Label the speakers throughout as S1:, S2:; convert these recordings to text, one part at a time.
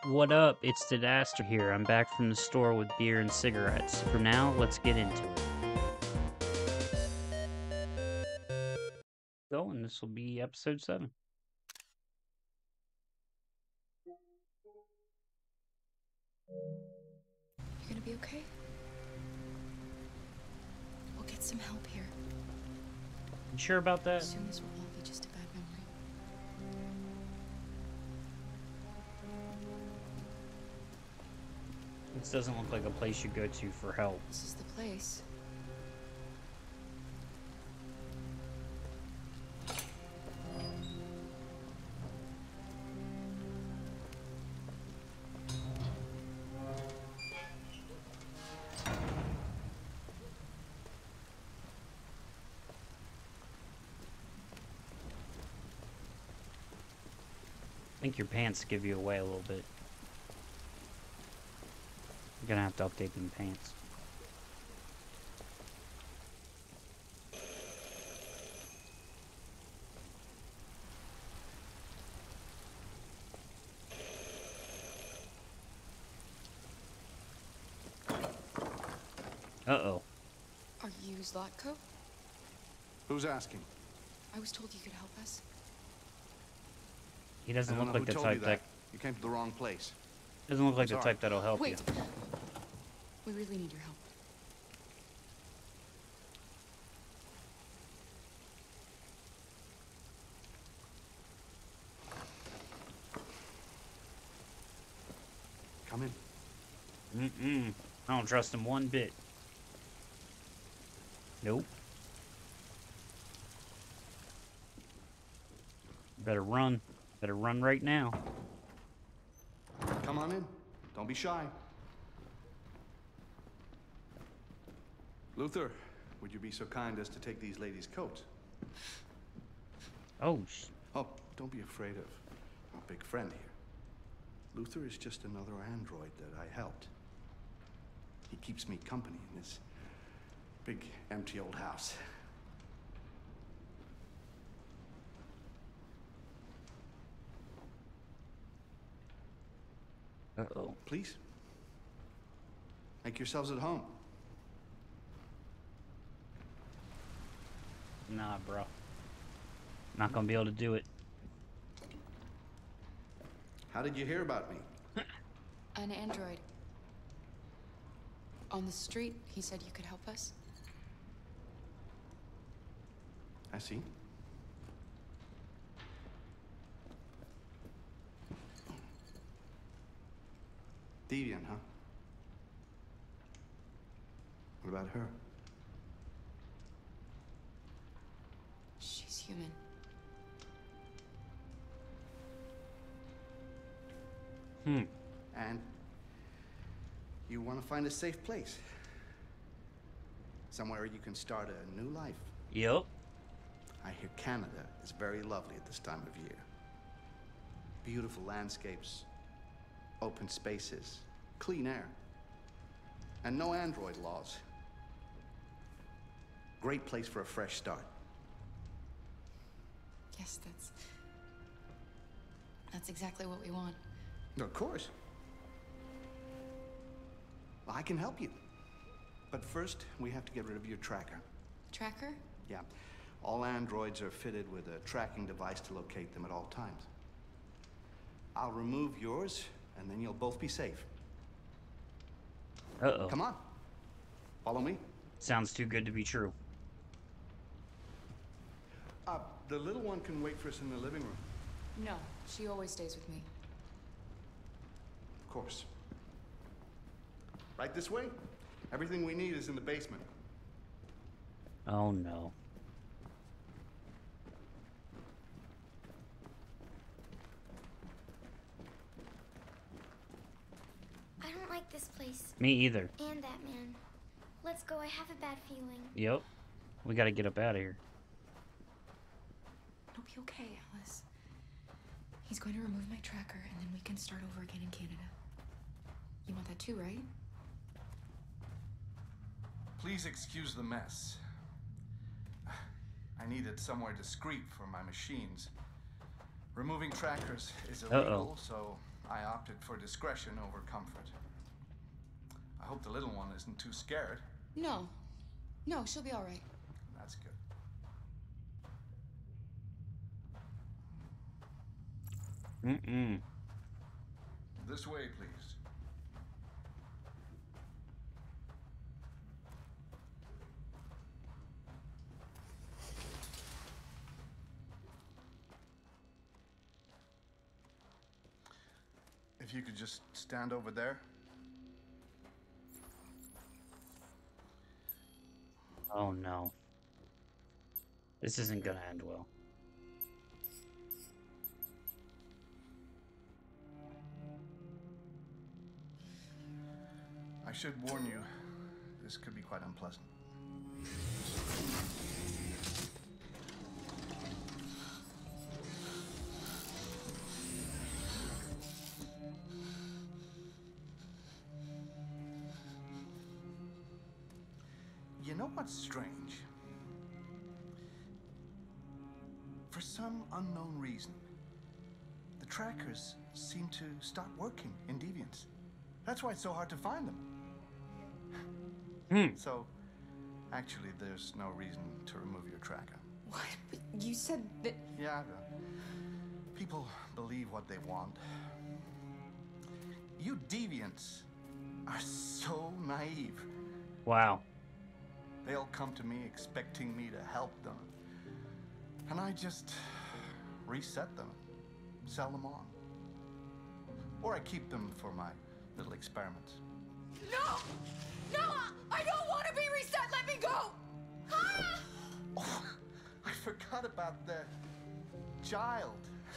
S1: What up? It's Disaster here. I'm back from the store with beer and cigarettes. For now, let's get into it. So, and this will be episode 7.
S2: You're gonna be okay? We'll get some help here.
S1: You sure about that?
S2: Soon this will all be just a bad memory.
S1: This doesn't look like a place you go to for help.
S2: This is the place.
S1: I think your pants give you away a little bit. You're gonna have to update them pants. Uh-oh.
S2: Are you Zlatko?
S3: Who's asking?
S2: I was told you could help us.
S1: He doesn't
S3: I don't
S1: look
S3: know
S1: like
S3: who
S1: the
S3: told
S1: type
S3: you
S1: that
S3: You came to the wrong place.
S1: doesn't look like the
S3: Sorry.
S1: type that'll help
S2: Wait.
S1: you.
S2: We really need your help.
S3: Come in.
S1: I don't trust him one bit. Nope. Better run. Better run right now.
S3: Come on in. Don't be shy. Luther, would you be so kind as to take these ladies' coats?
S1: Oh,
S3: Oh, don't be afraid of our big friend here. Luther is just another android that I helped. He keeps me company in this big, empty old house.
S1: uh-oh.
S3: Please, make yourselves at home.
S1: Nah, bro. Not gonna be able to do it.
S3: How did you hear about me?
S2: An android. On the street, he said you could help us.
S3: I see. Deviant, huh? What about her?
S2: She's human.
S3: And you want to find a safe place. Somewhere you can start a new life.
S1: Yep.
S3: I hear Canada is very lovely at this time of year. Beautiful landscapes, open spaces, clean air, and no android laws. Great place for a fresh start.
S2: Yes, that's exactly what we want.
S3: Of course. Well, I can help you. But first, we have to get rid of your tracker.
S2: Tracker?
S3: Yeah. All androids are fitted with a tracking device to locate them at all times. I'll remove yours, and then you'll both be safe.
S1: Uh-oh.
S3: Come on. Follow me.
S1: Sounds too good to be true.
S3: The little one can wait for us in the living room.
S2: No, she always stays with me.
S3: Of course. Right this way? Everything we need is in the basement.
S1: Oh, no.
S4: I don't like this place.
S1: Me either.
S4: And that man. Let's go, I have a bad feeling.
S1: Yep. We gotta get up out of here.
S2: It'll be okay, Alice. He's going to remove my tracker, and then we can start over again in Canada. You want that too, right?
S3: Please excuse the mess. I needed somewhere discreet for my machines. Removing trackers is illegal, so I opted for discretion over comfort. I hope the little one isn't too scared.
S2: No. No, she'll be all right.
S3: That's good.
S1: Mm-mm.
S3: This way, please. If you could just stand over there.
S1: Oh no. This isn't gonna end well.
S3: I should warn you, this could be quite unpleasant. You know what's strange? For some unknown reason, the trackers seem to stop working in Deviant. That's why it's so hard to find them. So, actually, there's no reason to remove your tracker.
S2: What? But you said that...
S3: Yeah, people believe what they want. You Deviants are so naive.
S1: Wow.
S3: They'll come to me expecting me to help them. And I just reset them, sell them on. Or I keep them for my little experiments.
S2: No! No! I don't want to be reset! Let me go! Ah!
S3: Oh, I forgot about the child.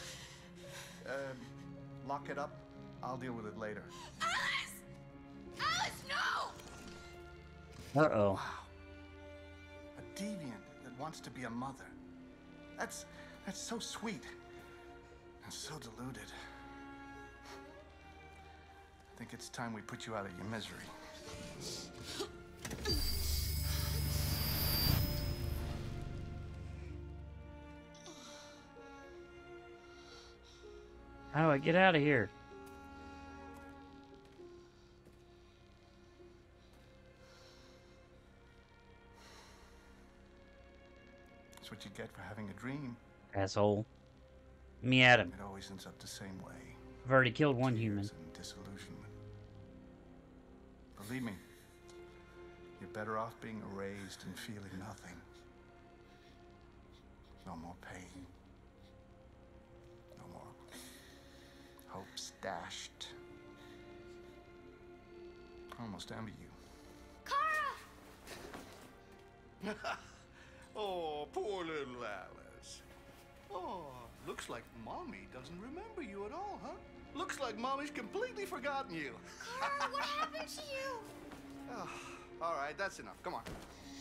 S3: Lock it up. I'll deal with it later.
S2: Alice! Alice, no!
S1: Uh-oh.
S3: A deviant that wants to be a mother. That's so sweet. And so deluded. I think it's time we put you out of your misery.
S1: How do I get out of here?
S3: That's what you get for having a dream.
S1: Asshole. Let me at him.
S3: It always ends up the same way.
S1: I've already killed one human.
S3: Tears and disillusionment. Believe me, you're better off being erased and feeling nothing. No more pain. No more hopes dashed. I almost envy you.
S4: Kara!
S3: Oh, poor little Alice. Oh, looks like Mommy doesn't remember you at all, huh? Looks like Mommy's completely forgotten you.
S4: Kara, what happened to you?
S3: Oh, all right, that's enough. Come on.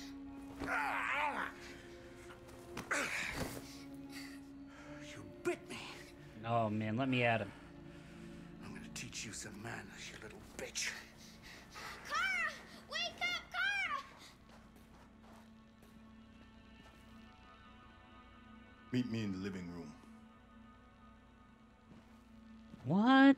S3: You bit me.
S1: Oh man, let me at him.
S3: I'm gonna teach you some manners, you little bitch.
S4: Kara! Wake up, Kara!
S3: Meet me in the living room.
S1: What?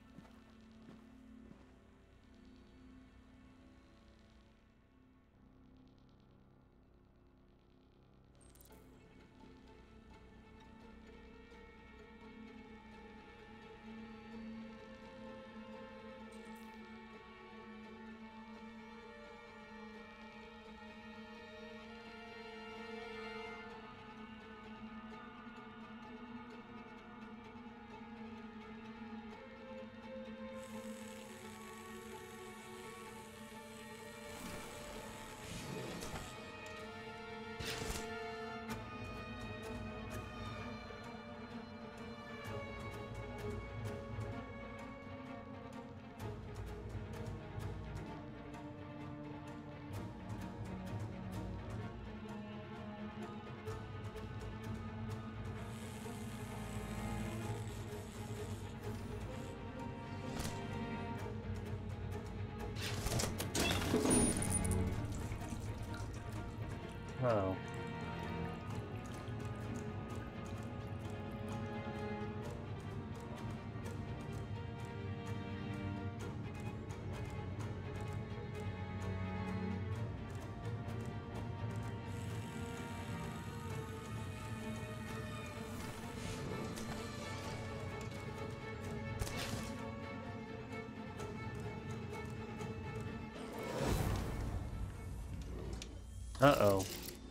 S1: Oh. Uh-oh.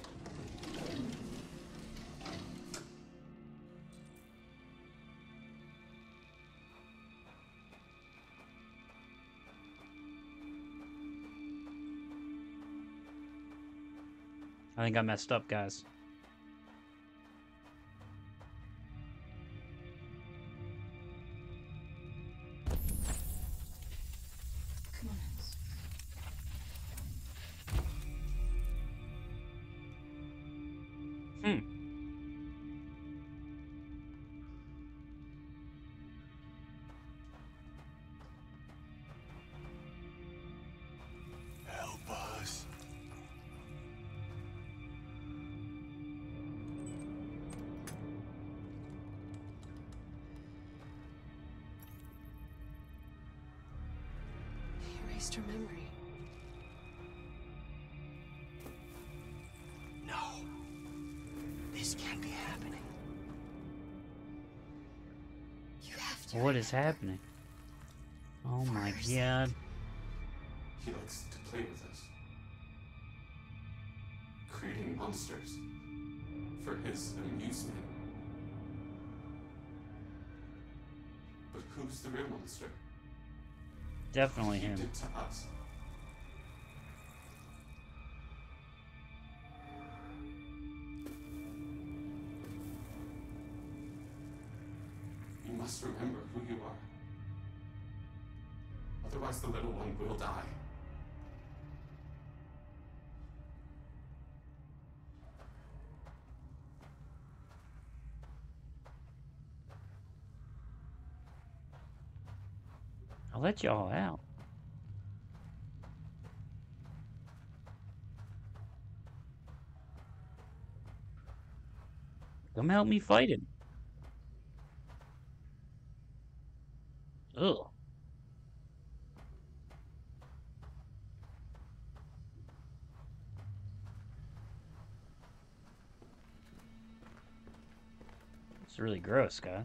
S1: I think I messed up, guys.
S2: Come on, Alice.
S1: Hmm.
S5: Help us.
S2: They erased her memory.
S5: No. This can't be happening.
S2: You have to.
S1: What is happening? Oh my god.
S6: He likes to play with us, creating monsters for his amusement. But who's the real monster?
S1: Definitely
S6: He
S1: him.
S6: did to us. You must remember who you are. Otherwise, the little one will die.
S1: I'll let y'all out. Come help me fight him. Ugh. It's really gross, guys.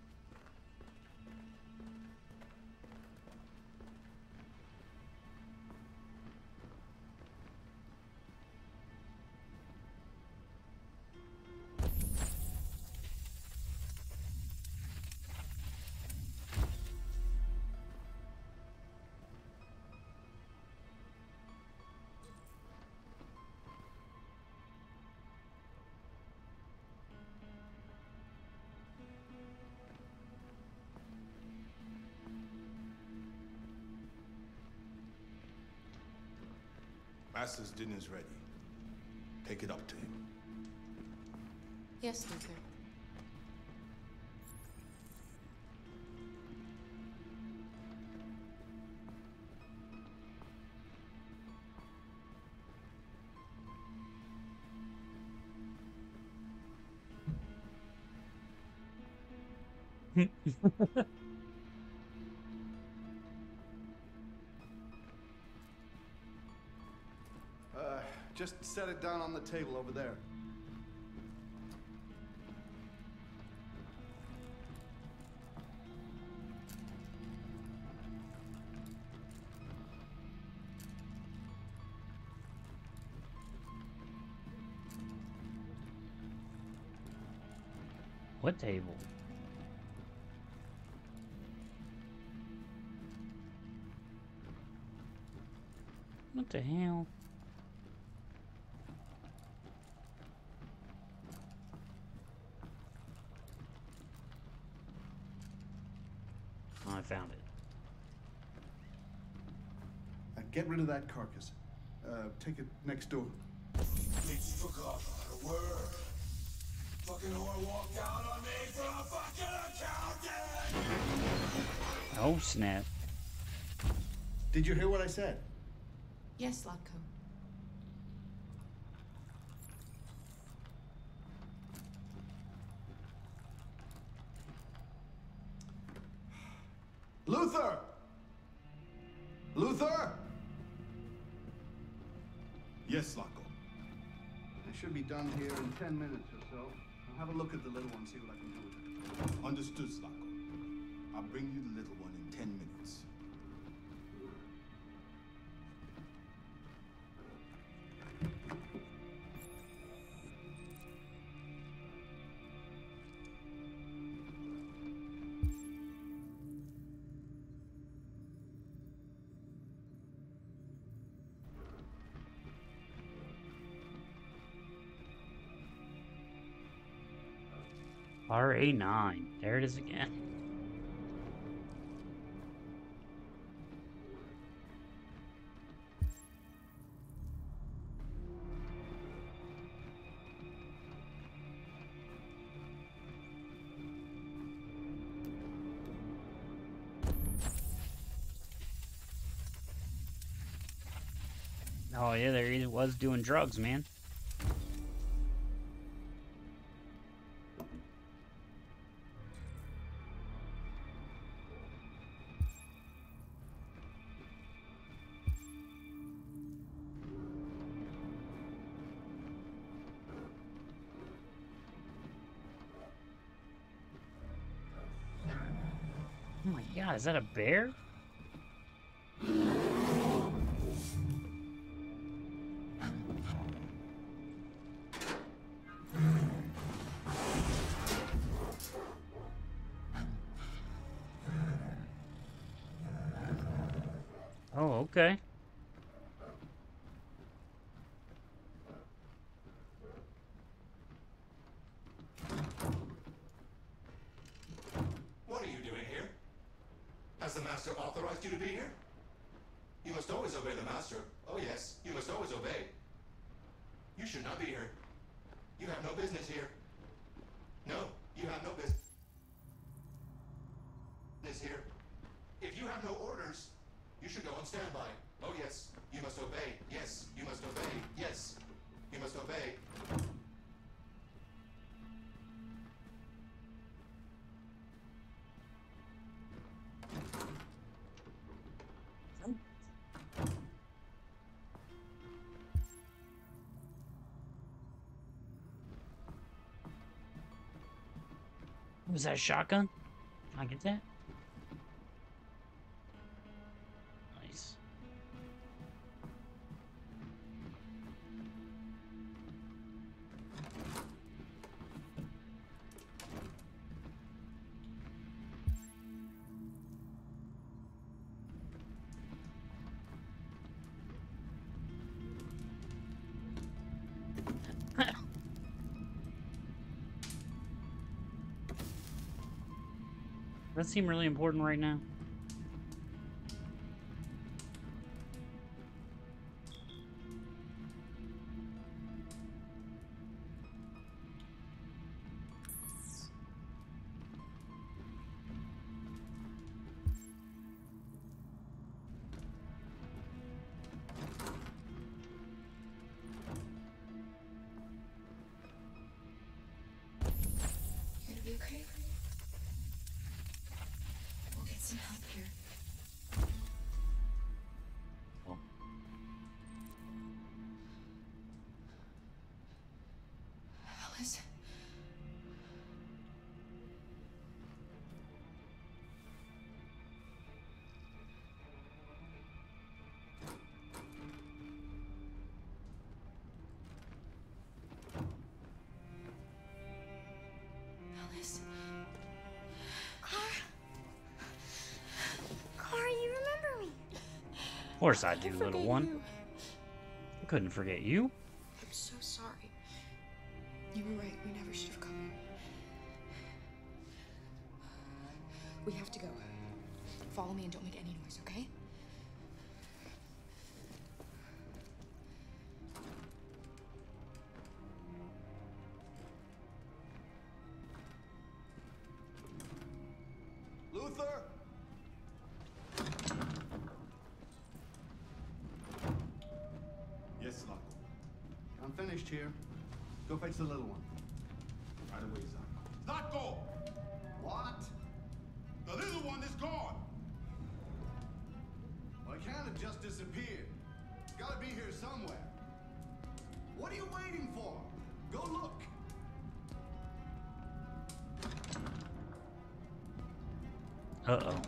S5: Master's dinner's ready. Take it up to him.
S2: Yes, Luther.
S3: Just set it down on the table over there.
S1: What table? What the hell? Oh, I found it.
S3: Get rid of that carcass. Take it next door.
S5: Bitch forgot how to work. Fucking whore walked out on me for a fucking accountant!
S1: Oh, snap.
S3: Did you hear what I said?
S2: Yes, Latko.
S3: Luther! Luther!
S5: Yes, Lako.
S3: I should be done here in 10 minutes or so. I'll have a look at the little one, see what I can do with it.
S5: Understood, Slako. I'll bring you the little one in 10 minutes.
S1: RA9. There it is again. Oh yeah, there he was doing drugs, man. Oh my god, is that a bear? Oh, okay.
S5: What are you doing here? Has the Master authorized you to be here? You must always obey the Master. Oh yes, you must always obey. You should not be here. You have no business here. No, you have no business here. If you have no orders, you should go on standby. Oh yes, you must obey. Yes, you must obey. Yes, you must obey.
S1: Was that a shotgun? Can I get that? Nice. Does that seem really important right now?
S2: You're gonna be okay? We'll get some help here.
S1: Oh.
S2: Alice? Alice?
S4: Clara, you remember me.
S1: Of course I do,
S2: Forget
S1: little one.
S2: you.
S1: I couldn't forget you.
S2: I'm so sorry. You were right. We never should have come here. We have to go. Follow me and don't make any noise, okay?
S3: Luther?
S7: Yes, Lock.
S3: I'm finished here. Go fetch the little one.
S7: Right away, son. Lock!
S3: What?
S7: The little one is gone!
S3: Well, it can't have just disappeared. It's gotta be here somewhere. What are you waiting for? Go look.
S1: Uh-oh.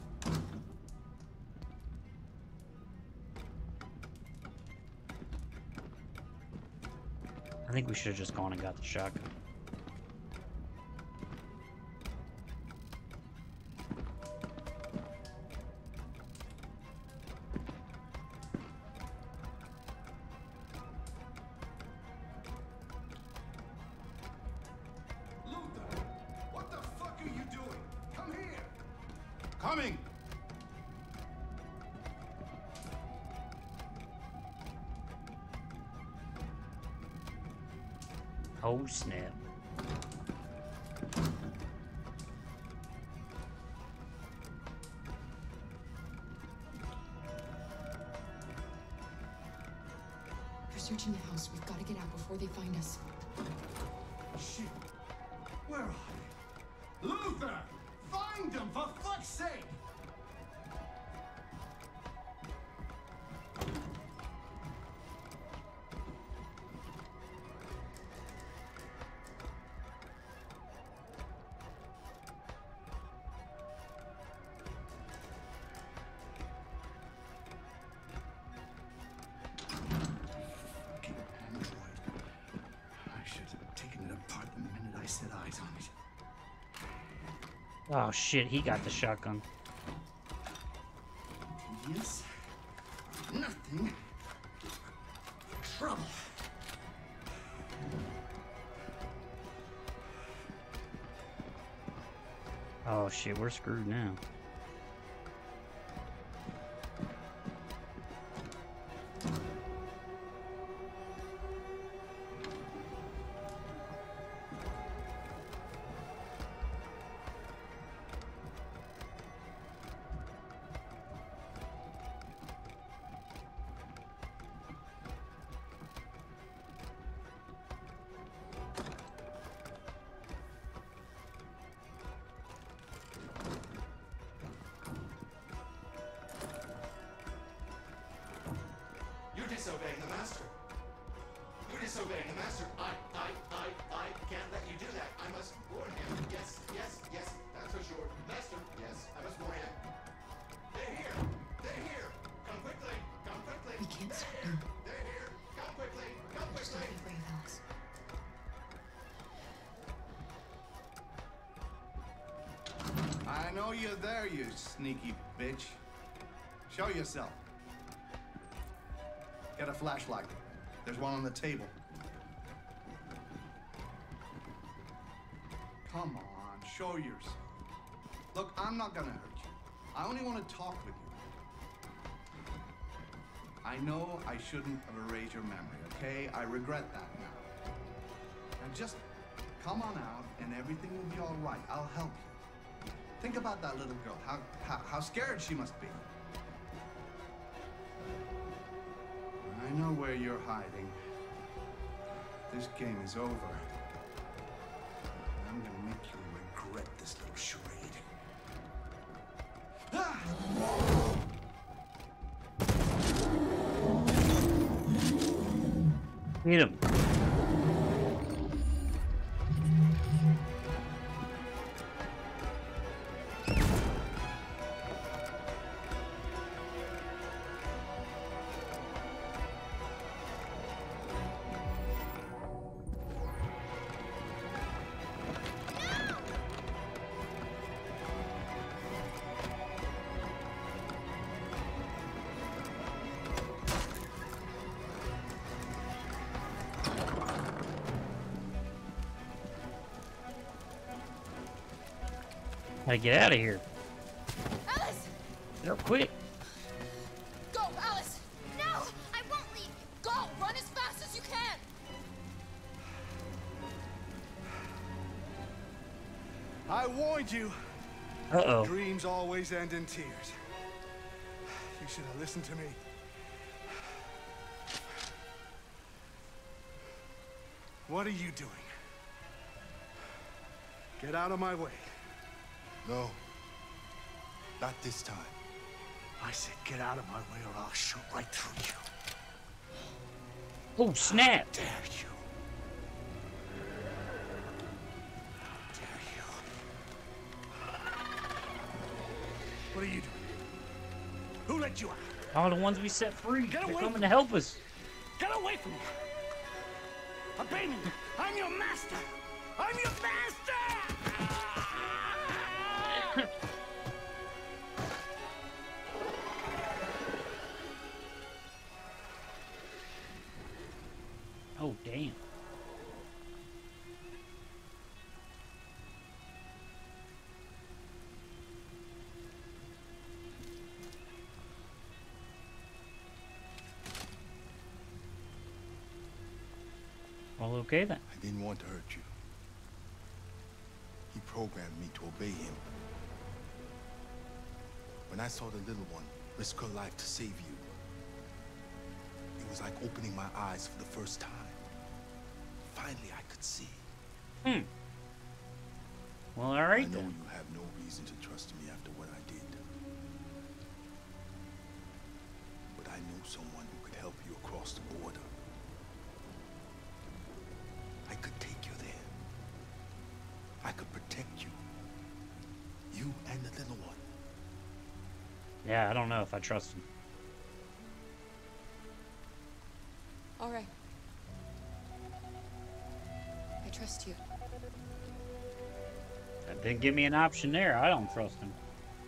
S1: I think we should have just gone and got the shotgun.
S3: Luther!
S1: Oh, snap.
S2: They're searching the house. We've got to get out before they find us.
S7: Shit. Where are they? Luther! Find them, for fuck's sake! Fucking android. I should have taken it apart the minute I set eyes on it.
S1: Oh shit, he got the shotgun.
S7: Yes. Nothing. Trouble.
S1: Oh shit, we're screwed now.
S5: You're disobeying the master. You're disobeying the master. I can't let you do that. I must warn him. Yes, that's for sure. Master, yes, I must warn him. They're here. They're here. Come quickly. Come quickly.
S2: We can't stop
S5: They're here.
S2: now.
S5: They're here. Come quickly. Come
S2: There's
S5: quickly.
S2: no way, Alice.
S3: I know you're there, you sneaky bitch. Show yourself. Get a flashlight. There's one on the table. Come on, show yourself. Look, I'm not gonna hurt you. I only want to talk with you. I know I shouldn't have erased your memory, okay? I regret that now. Now just come on out and everything will be all right. I'll help you. Think about that little girl, how scared she must be. I know where you're hiding. This game is over. I'm gonna make you regret this little charade. Ah!
S1: Hit him. Gotta get out of here.
S4: Alice!
S1: Get up quick.
S4: Go, Alice! No, I won't leave. Go! Run as fast as you can!
S3: I warned you.
S1: Uh-oh.
S3: Dreams always end in tears. You should have listened to me. What are you doing? Get out of my way.
S7: No. Not this time.
S3: I said get out of my way or I'll shoot right through you.
S1: Oh, snap.
S3: Dare you? Dare you? What are you doing? Who let you out?
S1: All the ones we set free.
S3: Get
S1: They're
S3: away
S1: coming
S3: from
S1: to help us.
S3: Get away from me! Obey me! I'm your master! I'm your master!
S1: Oh, damn. All Well, okay then.
S8: I didn't want to hurt you. He programmed me to obey him. When I saw the little one risk her life to save you, it was like opening my eyes for the first time. Finally, I could see.
S1: Well, all
S8: I
S1: right
S8: know
S1: then.
S8: you have no reason to trust me after what I did. But I know someone who could help you across the border. I could take you there. I could protect you. You and the little one.
S1: Yeah, I don't know if I trust him.
S2: All right. I trust you.
S1: That didn't give me an option there. I don't trust him.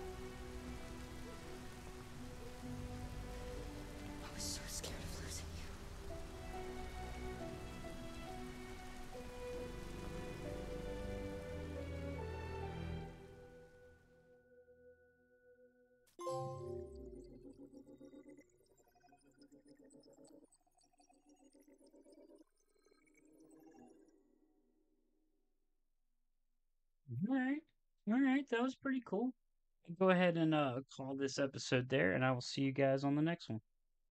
S2: I was so scared of losing you.
S1: All right. All right. That was pretty cool. Go ahead and call this episode there, and I will see you guys on the next one.